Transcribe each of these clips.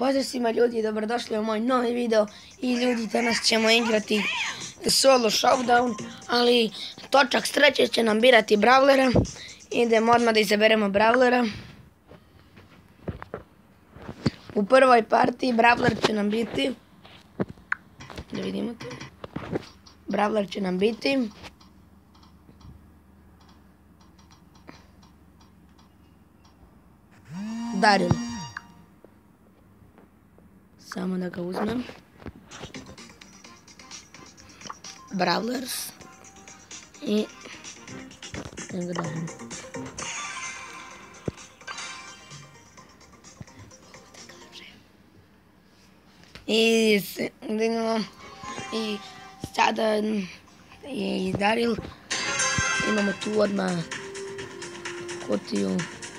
Pozdrav svima ljudi, dobrodošli u moj novi video i ljudi, danas ćemo igrati solo showdown, ali točak sreće će nam birati brawlera. Idemo odmah da izaberemo brawlera. U prvoj partiji brawler će nam biti, da vidimo to, brawler će nam biti Daryl. Samo da ga uzmem. Brawlers. I da ga dajem. I sada je i Daryl. Imamo tu odmah kutiju.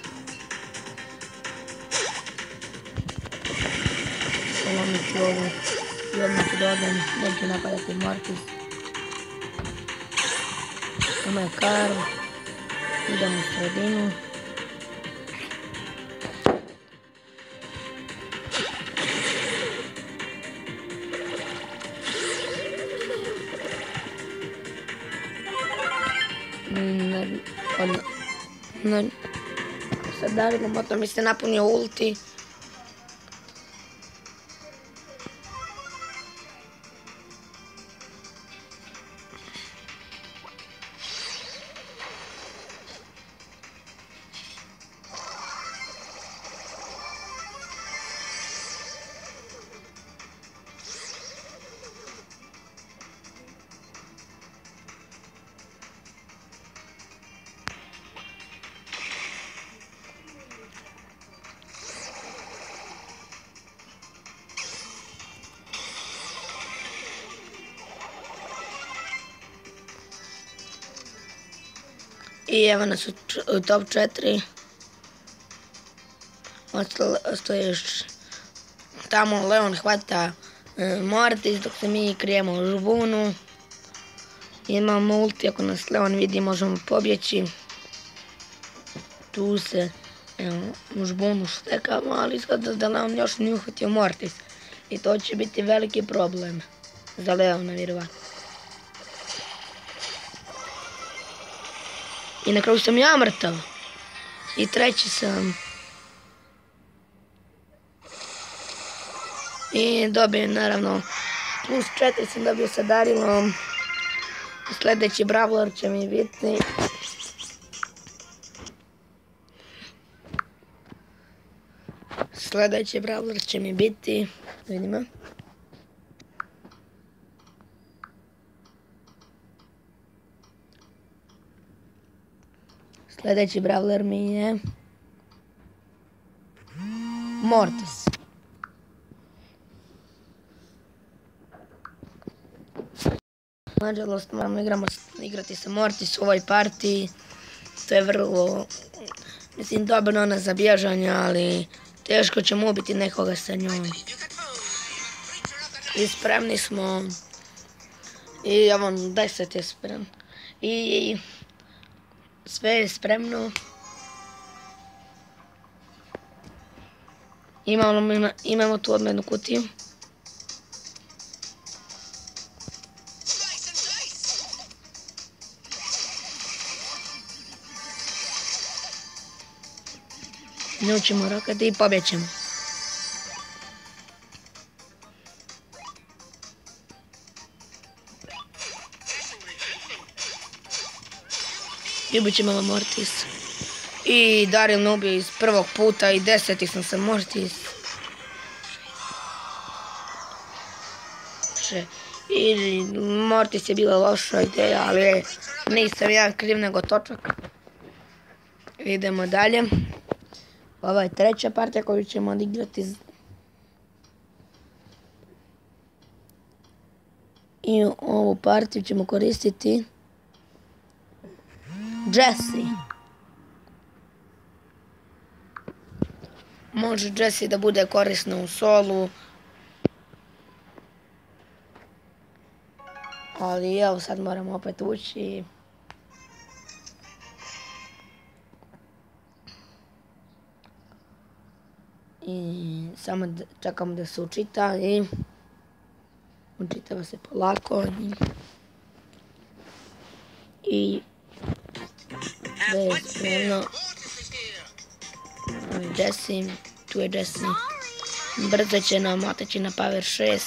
Polomit ću ovu i odmah ću dodam, neću napadati Mortis. Ovo je Karl, idemo u sredinu. Sad Darilom, potom mi se napunio ulti. I evo nas u top 4. Ostaje još tamo Leon hvata Mortis dok se mi krijemo u žbunu. Imamo ulti, ako nas Leon vidi možemo pobjeći. Tu se u žbunu štekamo, ali izgleda da Leon još nije uhvatio Mortis. I to će biti veliki problem za Leona vjerovatno. I na kraju sam ja mrtav. I treći sam. I dobijem naravno plus 4 sam dobio sa Darylom. Sljedeći brawler će mi biti vidimo. Sljedeći brawler mi je Mortis. Nažalost moramo igrati sa Mortis u ovoj partiji. To je vrlo, mislim, dobro ona za bježanje, ali teško ćemo ubiti nekoga sa njom. I spremni smo. I evo 10 je spremno. I sve je spremno. Imamo tu odmah jednu kutiju. Nju ćemo rokati i pobjećemo. Ljubit ćemo Mortis. I Daryl me ubio iz prvog puta i 10 sam sa Mortis. I Mortis je bila loša ideja, ali nisam ja kriv nego točak. Idemo dalje. Ova je treća partija koju ćemo odigrati. I ovu partiju ćemo koristiti Jessie. Može Jessie da bude korisna u solu. Ali evo sad moramo opet ući. I samo čekamo da se učita i učitava se polako i da je spremno. Jesse, tu je Jesse. Brzo će nam oteći na Power 6.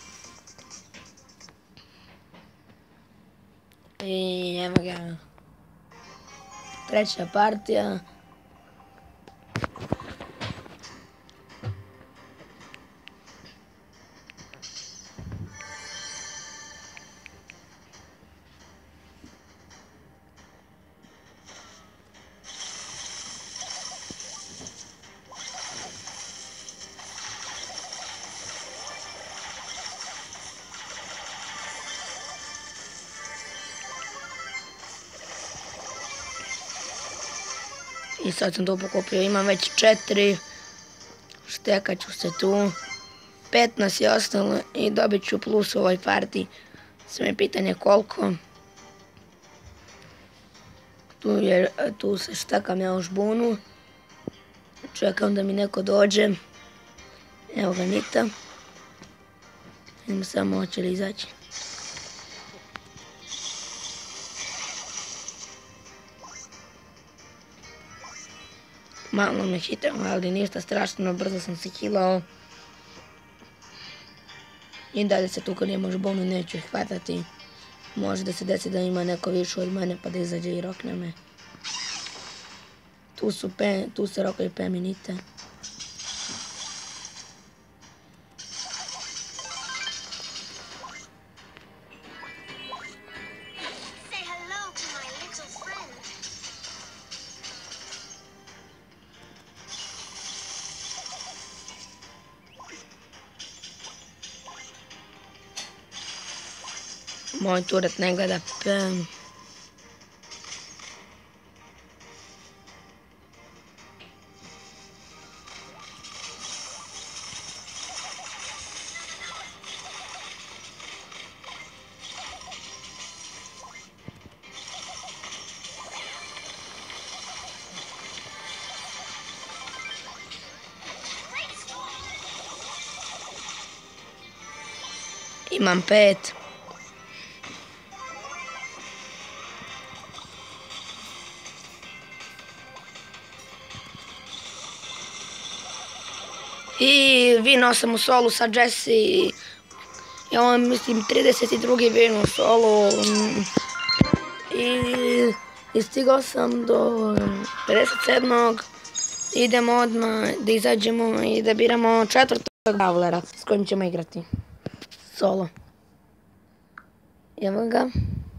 I evo ga. Treća partija. I sad sam to pokupio, imam već 4, štekat ću se tu, 15 je ostalo i dobit ću plus u ovoj partiji, sve je pitanje koliko. Tu se štekam ja u žbunu, čekam da mi neko dođe, evo ga Nita, idem samo hoće li izaći. Malo me hitao, ali ništa strašno, brzo sam se hilao. I dalje se tukalim u žbunu, neću ih hvatati. Može da se desi da ima neko više od mene pa da izađe i rokne me. Tu se rokaju Pam i Nita. Moj turet ne gleda Pam. Imam 5. I vinuo sam u solu sa Jesse. Ja mislim 32. vin u solu. I stigao sam do 57. Idemo odmah da izađemo i da biramo 4. brawlera s kojim ćemo igrati. Solo. Evo ga.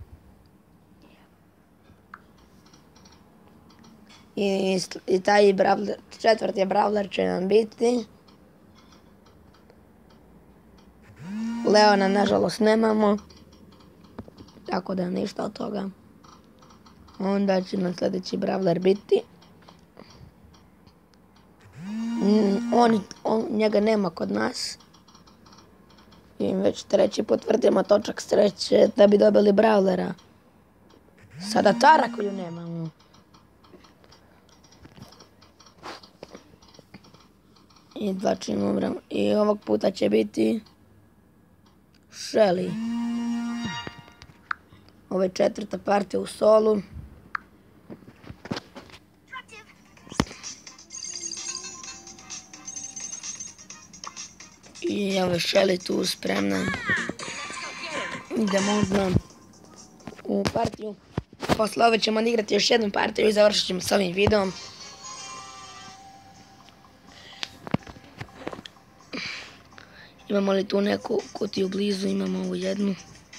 I taj 4. brawler će nam biti. Leona nažalost nemamo. Tako da ništa od toga. Onda će nam sljedeći brawler biti. Njega nema kod nas. I već 3. potvrdimo točak sreće da bi dobili brawlera. Sada Tara koju nemamo. I 2 čimom. I ovog puta će biti Shelly. Ovo je 4. partija u solu. I evo je Shelly tu spremna. Idemo odmah u partiju. Posle ove ćemo igrati još jednu partiju i završit ćemo s ovim videom. Imamo li tu neku kutiju blizu, imamo ovu jednu.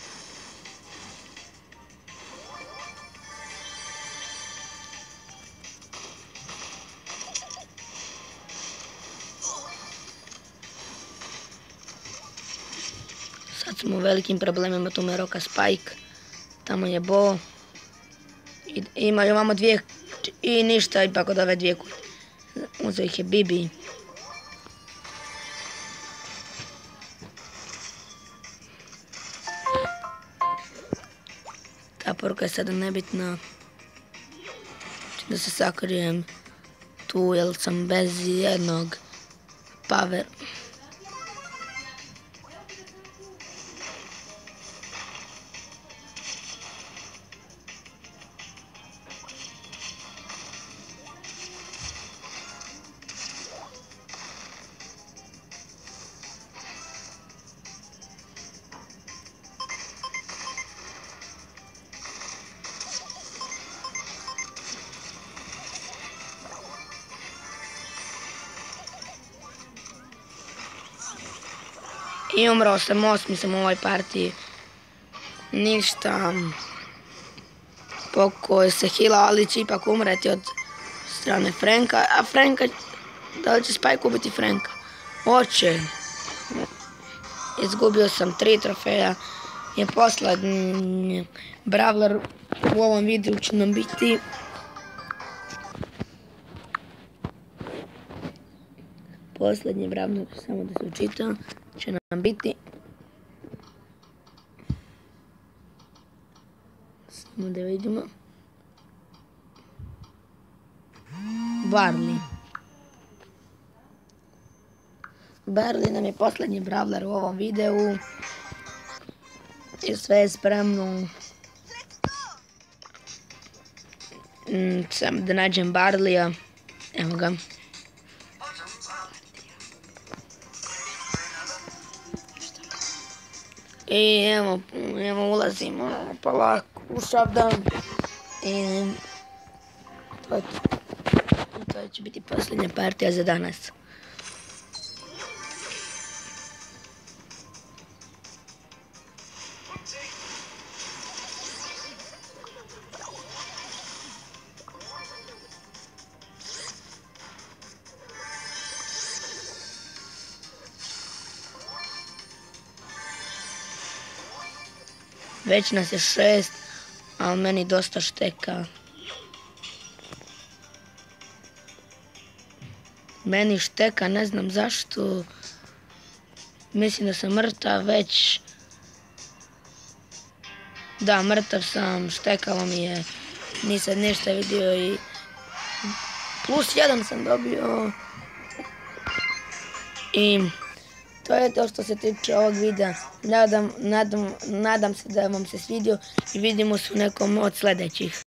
Sad smo u velikim problemima, tu me roka Spike. Tamo je Bo. Imaju ovamo 2 i ništa, ipak od ove 2 kutije. Uzeo ih je Bibi. Ta poruka je sada nebitna. Da se sakrijem tu jer sam bez jednog Power. I umrao sam 8. sam u ovoj partiji. Ništa. Pokoj se hila, ali će ipak umreti od strane Franka. A Franka, da li će Spike ubiti Franka? Hoće. Izgubio sam 3 trofeja. I poslednji brawler u ovom videu će nam biti posljednji brawler, samo da se učita, će nam biti samo da vidimo Barley. Barley nam je posljednji brawler u ovom videu i sve je spremno. Samo da nađem Barleya, evo ga. I evo ulazimo polako u showdown. I to će biti posljednja partija za danas. Već nas je 6, ali meni dosta šteka. Meni šteka, ne znam zašto. Mislim da sam mrtav već. Da, mrtav sam, štekalo mi je. Nisam ništa vidio i +1 sam dobio. I to je to što se tiče ovog videa. Nadam se da vam se svidio i vidimo se u nekom od sljedećih.